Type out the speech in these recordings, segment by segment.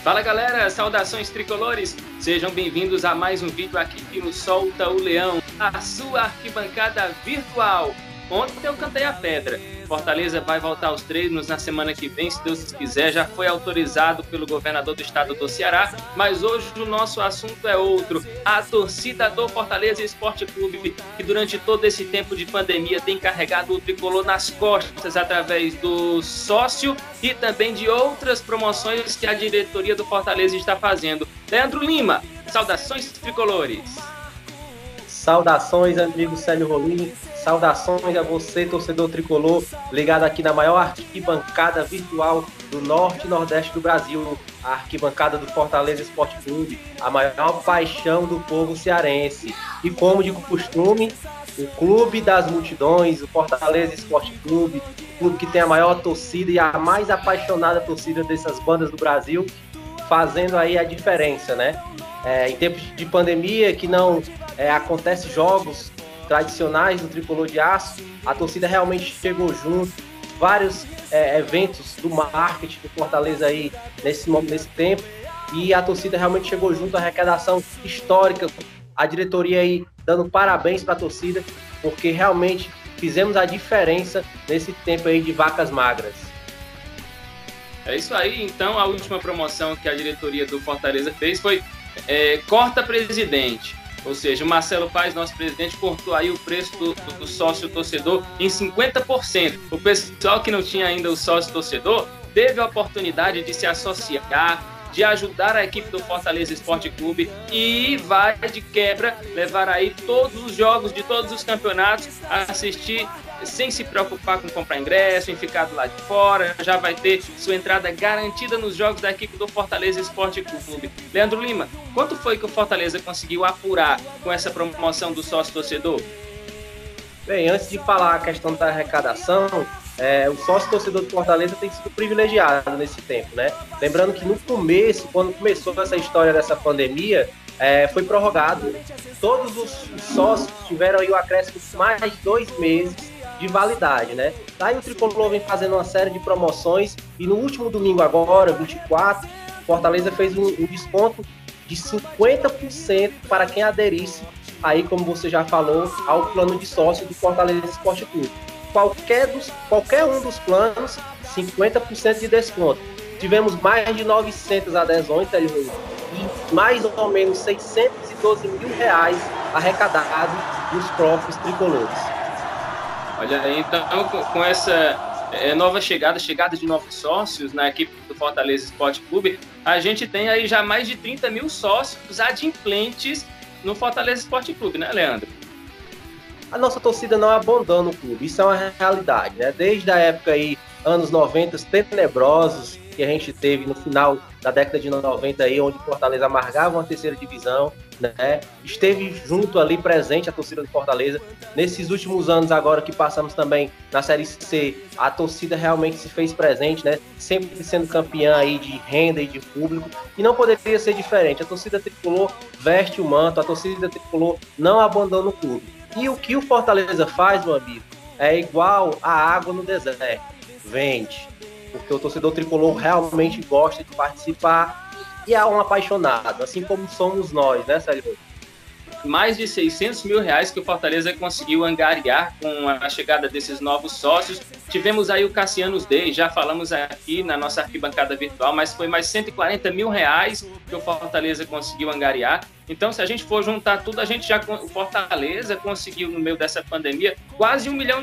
Fala galera, saudações tricolores, sejam bem-vindos a mais um vídeo aqui no Solta o Leão, a sua arquibancada virtual. Ontem eu cantei a pedra, Fortaleza vai voltar aos treinos na semana que vem, se Deus quiser, já foi autorizado pelo governador do estado do Ceará, mas hoje o nosso assunto é outro, a torcida do Fortaleza Esporte Clube, que durante todo esse tempo de pandemia tem carregado o tricolor nas costas através do sócio e também de outras promoções que a diretoria do Fortaleza está fazendo. Leandro Lima, saudações tricolores. Saudações, amigo Célio Rolim. Saudações a você, torcedor tricolor, ligado aqui na maior arquibancada virtual do norte e nordeste do Brasil, a arquibancada do Fortaleza Esporte Clube, a maior paixão do povo cearense. E como de costume, o clube das multidões, o Fortaleza Esporte Clube, o clube que tem a maior torcida e a mais apaixonada torcida dessas bandas do Brasil, fazendo aí a diferença, né? Em tempos de pandemia, que não acontece jogos tradicionais do Tricolor de Aço, a torcida realmente chegou junto, vários eventos do marketing do Fortaleza aí nesse tempo, e a torcida realmente chegou junto, a arrecadação histórica, a diretoria aí dando parabéns para a torcida, porque realmente fizemos a diferença nesse tempo aí de vacas magras. É isso aí, então a última promoção que a diretoria do Fortaleza fez foi corta presidente. Ou seja, o Marcelo Paes, nosso presidente, cortou aí o preço do sócio-torcedor em 50%. O pessoal que não tinha ainda o sócio-torcedor teve a oportunidade de se associar, de ajudar a equipe do Fortaleza Esporte Clube e vai, de quebra, levar aí todos os jogos de todos os campeonatos a assistir sem se preocupar com comprar ingresso, em ficar do lado de fora, já vai ter sua entrada garantida nos jogos da equipe do Fortaleza Esporte Clube. Leandro Lima, quanto foi que o Fortaleza conseguiu apurar com essa promoção do sócio-torcedor? Bem, antes de falar a questão da arrecadação, o sócio-torcedor do Fortaleza tem sido privilegiado nesse tempo, né? Lembrando que no começo, quando começou essa história dessa pandemia, foi prorrogado. Todos os sócios tiveram aí o acréscimo de mais de 2 meses de validade, né? Daí o Tricolor vem fazendo uma série de promoções e no último domingo agora, 24, Fortaleza fez um desconto de 50% para quem aderisse aí, como você já falou, ao plano de sócio do Fortaleza Esporte Clube. Qualquer um dos planos, 50% de desconto. Tivemos mais de 900 adesões, e mais ou menos 612 mil reais arrecadados dos próprios tricolores. Olha aí, então, com essa nova chegada de novos sócios na equipe do Fortaleza Esporte Clube, a gente tem aí já mais de 30 mil sócios adimplentes no Fortaleza Esporte Clube, né, Leandro? A nossa torcida não abandona o clube, isso é uma realidade, né? Desde a época aí, anos 90, tenebrosos, que a gente teve no final da década de 90 aí, onde o Fortaleza amargava uma terceira divisão, né? Esteve junto ali, presente a torcida do Fortaleza. Nesses últimos anos agora que passamos também na Série C, a torcida realmente se fez presente, né? Sempre sendo campeã aí de renda e de público, e não poderia ser diferente. A torcida tricolor veste o manto, a torcida tricolor não abandona o clube. E o que o Fortaleza faz, meu amigo, é igual a água no deserto, vende. Porque o torcedor tricolor realmente gosta de participar e é um apaixonado, assim como somos nós, né, Sérgio? Mais de 600 mil reais que o Fortaleza conseguiu angariar com a chegada desses novos sócios. Tivemos aí o Cassianos Day, já falamos aqui na nossa arquibancada virtual, mas foi mais 140 mil reais que o Fortaleza conseguiu angariar. Então, se a gente for juntar tudo, o Fortaleza conseguiu, no meio dessa pandemia, quase R$1 milhão.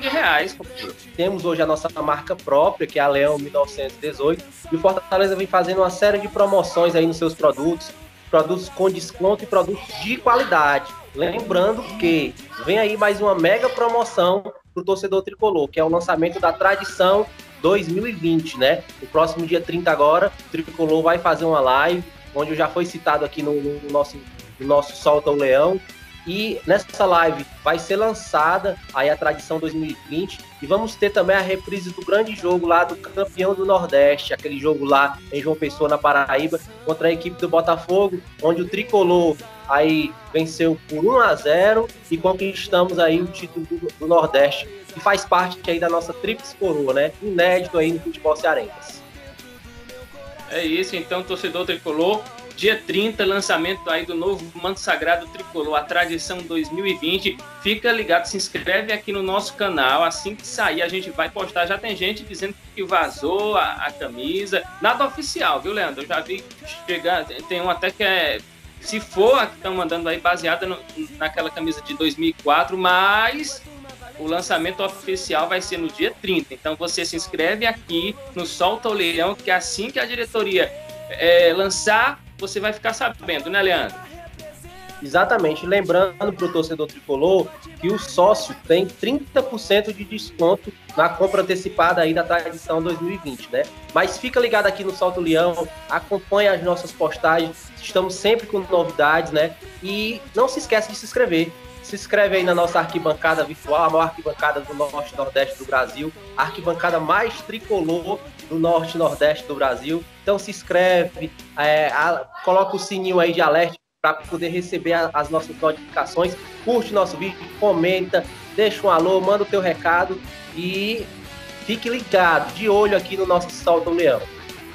Temos hoje a nossa marca própria, que é a Leão 1918, e o Fortaleza vem fazendo uma série de promoções aí nos seus produtos com desconto e produtos de qualidade. Lembrando que vem aí mais uma mega promoção para o torcedor tricolor, que é o lançamento da Tradição 2020, né? No próximo dia 30 agora, o Tricolor vai fazer uma live, onde já foi citado aqui no nosso Solta o Leão, e nessa live vai ser lançada aí a Tradição 2020 e vamos ter também a reprise do grande jogo lá do campeão do Nordeste, aquele jogo lá em João Pessoa, na Paraíba, contra a equipe do Botafogo, onde o Tricolor aí venceu por 1-0 e conquistamos aí o título do Nordeste, que faz parte aí da nossa tríplice coroa, né? Inédito aí no futebol cearense. É isso, então, torcedor tricolor. Dia 30, lançamento aí do novo manto sagrado tricolor, a tradição 2020. Fica ligado, se inscreve aqui no nosso canal. Assim que sair, a gente vai postar. Já tem gente dizendo que vazou a camisa. Nada oficial, viu, Leandro? Eu já vi chegar. Tem um até que é. Se for a que estão mandando aí, baseada naquela camisa de 2004, mas o lançamento oficial vai ser no dia 30. Então você se inscreve aqui no Solta o Leão, que assim que a diretoria lançar, você vai ficar sabendo, né, Leandro? Exatamente. Lembrando para o torcedor tricolor que o sócio tem 30% de desconto na compra antecipada aí da tradição 2020, né? Mas fica ligado aqui no Solta o Leão, acompanha as nossas postagens, estamos sempre com novidades, né? E não se esquece de se inscrever. Se inscreve aí na nossa arquibancada virtual, a maior arquibancada do Norte e Nordeste do Brasil, a arquibancada mais tricolor do Norte e Nordeste do Brasil. Então se inscreve, coloca o sininho aí de alerta para poder receber as nossas notificações, curte nosso vídeo, comenta, deixa um alô, manda o teu recado e fique ligado, de olho aqui no nosso Solta o Leão.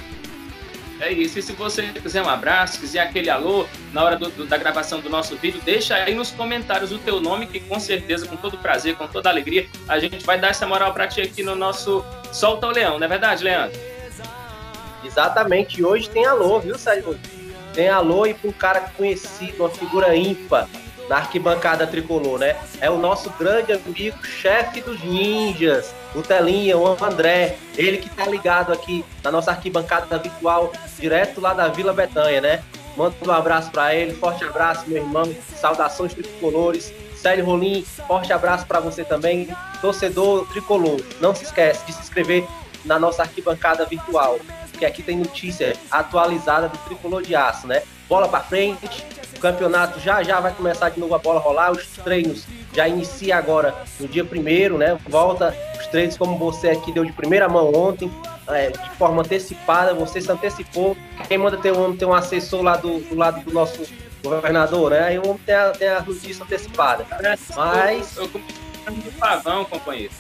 É isso, e se você quiser um abraço, quiser aquele alô na hora da gravação do nosso vídeo, deixa aí nos comentários o teu nome, que com certeza, com todo prazer, com toda alegria, a gente vai dar essa moral pra ti aqui no nosso Solta o Leão, não é verdade, Leandro? Exatamente, e hoje tem alô, viu, Sérgio? Tem alô e para um cara conhecido, uma figura ímpar na arquibancada tricolor, né? É o nosso grande amigo, chefe dos ninjas, o Telinha, o André, ele que tá ligado aqui na nossa arquibancada virtual, direto lá da Vila Betânia, né? Manda um abraço para ele, forte abraço, meu irmão, saudações tricolores. Célio Rolim, forte abraço para você também, torcedor tricolor. Não se esquece de se inscrever na nossa arquibancada virtual, que aqui tem notícia atualizada do Tricolor de Aço, né? Bola para frente, o campeonato já vai começar de novo a bola rolar, os treinos já inicia agora no dia 1º, né? Volta os treinos como você aqui deu de primeira mão ontem, de forma antecipada, você se antecipou. Quem manda ter um assessor lá do lado do nosso governador, né? Aí o homem tem a notícia antecipada. Mas... Eu comecei de pavão, companheiro.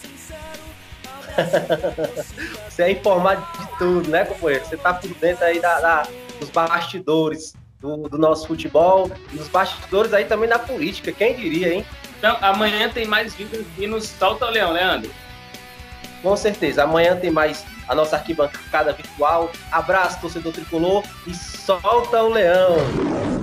Você é informado de tudo, né, companheiro? Você tá por dentro aí dos bastidores do nosso futebol, e dos bastidores aí também da política, quem diria, hein? Então, amanhã tem mais vídeos aqui no Solta o Leão, Leandro. Com certeza, amanhã tem mais a nossa arquibancada virtual. Abraço, torcedor tricolor, e solta o leão!